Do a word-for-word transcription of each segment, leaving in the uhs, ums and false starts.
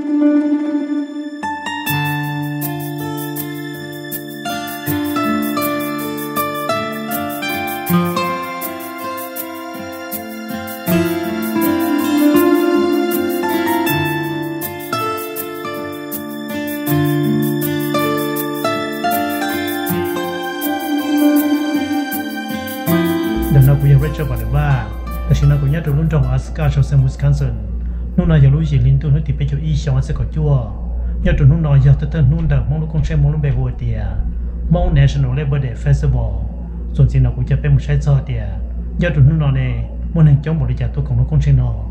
cho bà vàแต่ฉันก็ยัดตัวรุ่นจงออสการ์ชาวเซมุสคันสันนู่นน่ะยังรู้สิลินตัวนู้นติดไปจนอีชาวเซก็จั่วยัดตัวนู้นน่ะยังตัวตัวนู้นเด็กมองลูกคงใช้มองลูกเบหัวเดียมอง National Labor Day Festival ส่วนจริงเรากูจะเป็นมุใช้จอเดียยัดตัวนู้นน่ะเนี่ยมันเห็นจ้องบริจาคตัวของลูกคงใช้นอ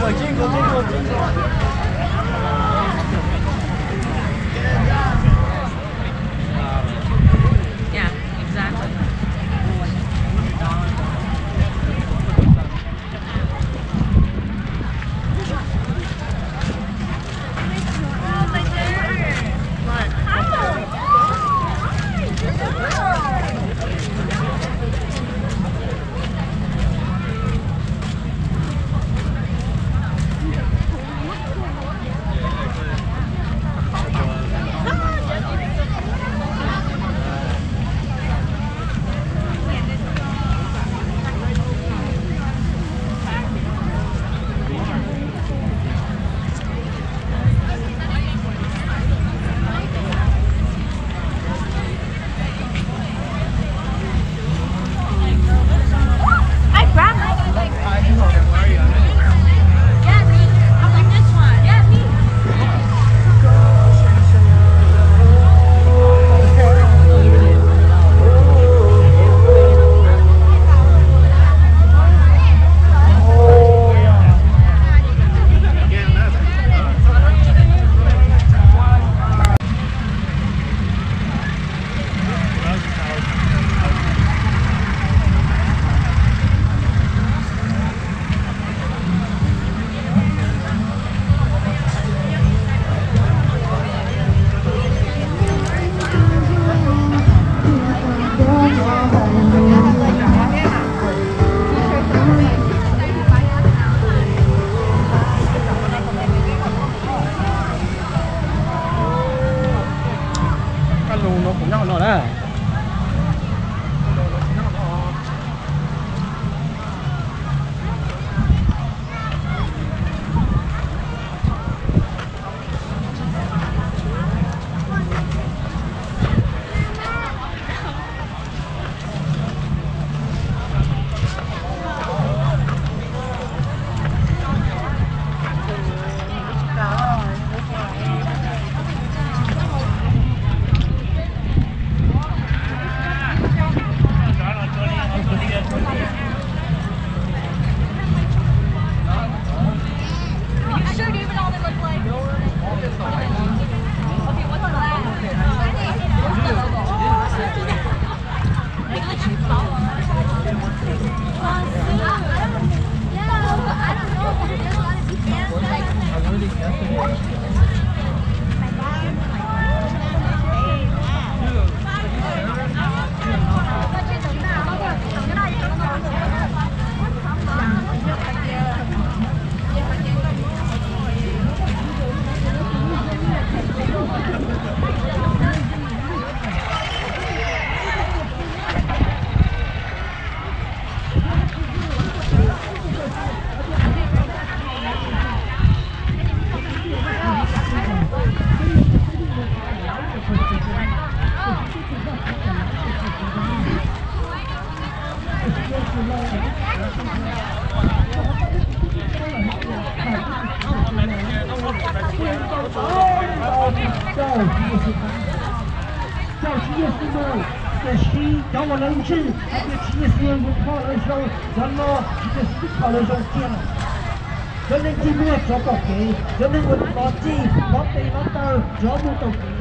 叫企业师们在西叫我能去，而且企业师们跑的时候，咱们企业师跑的时候见了。cho nên chỉ mua cho bọc kỹ, cho nên mình bỏ chi, bỏ tiền, bỏ tờ, cho mua tàu kỹ.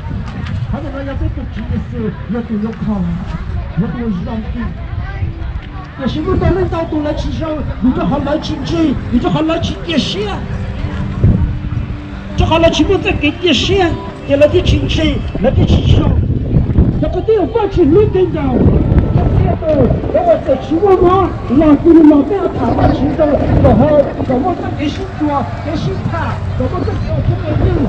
Hắn nói là biết tụi chỉ là sự, là tụi lục hồng, là tụi dòng kỹ. Để xin mua tàu lên tàu tụi lại chỉ sau, vì cho họ lại chính trị, vì cho họ lại chính địa xe. Cho họ lại chỉ mua tất cả địa xe, để là cái chính trị, là cái chỉ sau. Cho có tiêu phát triển luôn tên giàu. Nếu mà sẽ chỉ mua nó là từ lò bé thả vào chính đâu và hơi có một cái sinh chùa cái sinh thả có một cái kiểu không hề như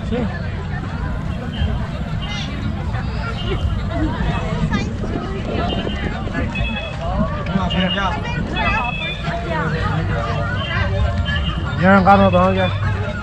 nhớ ăn cơm rồi kìa.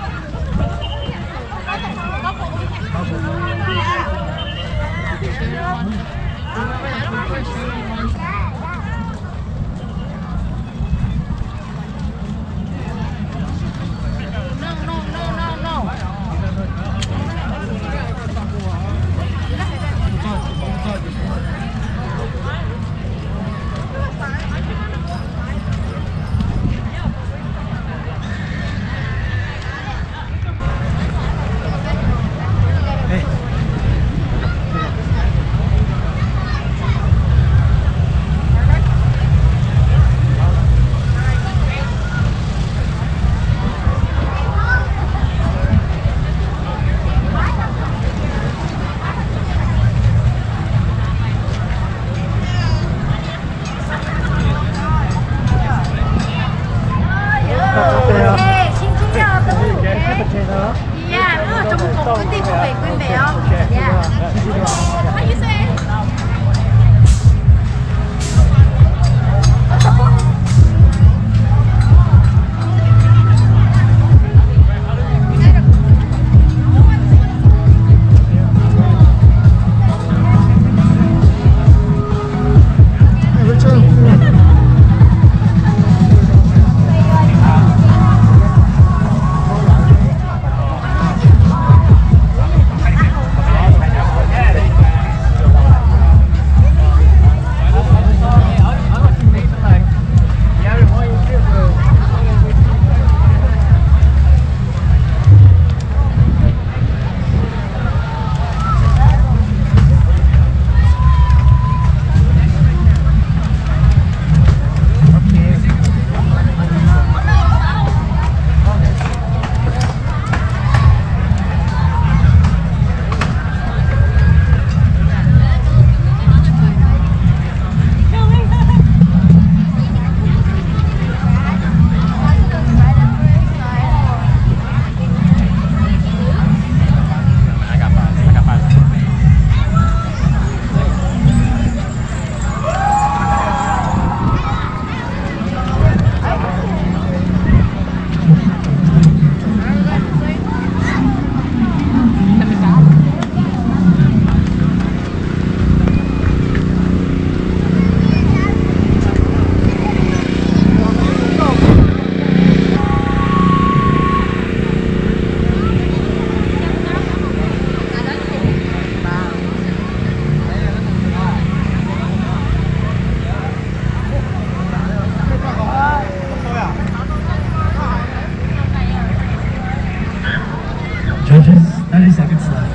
thirty seconds left.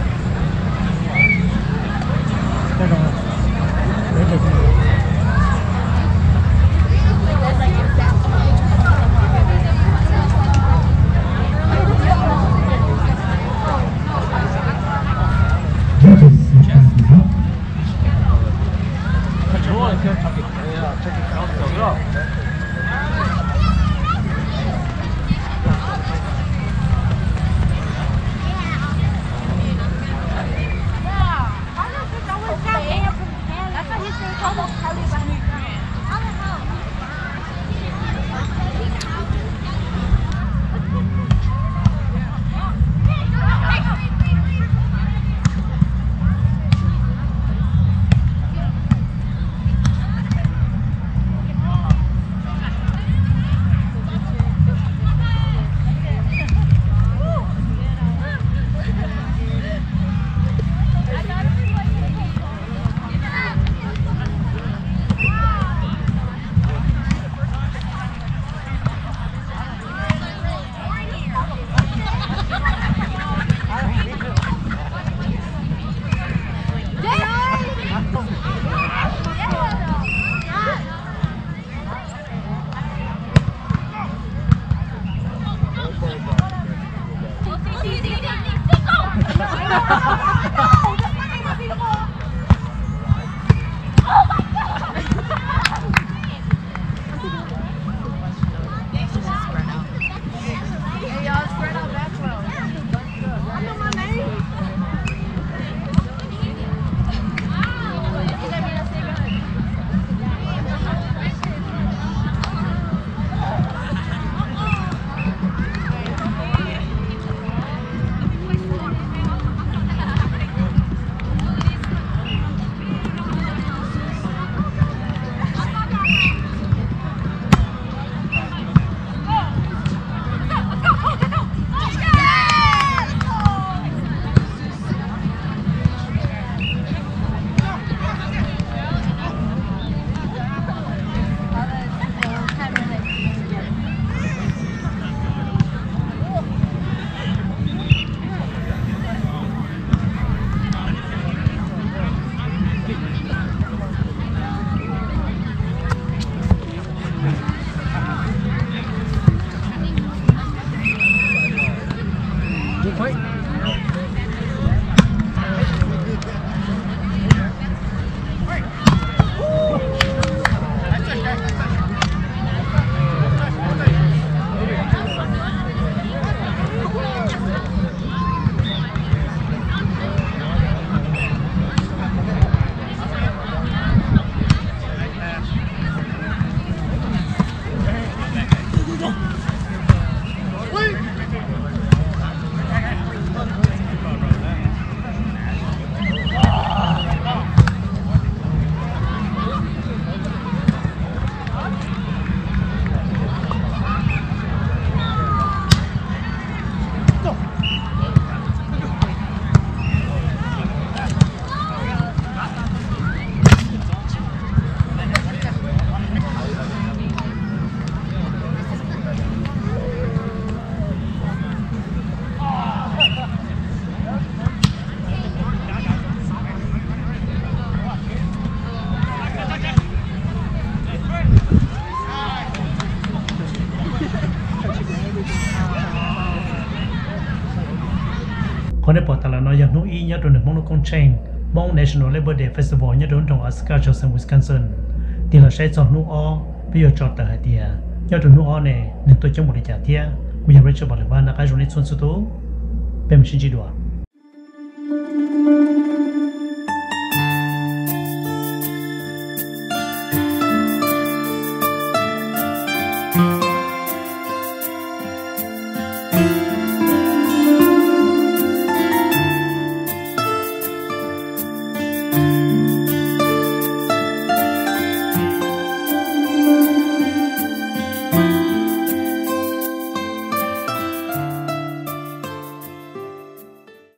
คนในปอดตลาดน้อยอย่างนู้อีเนี่ยโดนหนึ่งมองลูกคงเชงมอง National Labor Day Festival เนี่ยโดนตรงออสการ์ชอสวิสคอนซินที่เราใช้จอดนู้อ้อพี่อยากจอดแต่หาเดียเนี่ยโดนนู้อ้อเนี่ยหนึ่งตัวจมูกในจ่าเทียกูยังไม่เชื่อบอกเลยว่านักการเมืองในส่วนสุดโต่งเป็นชิ้นจีดัว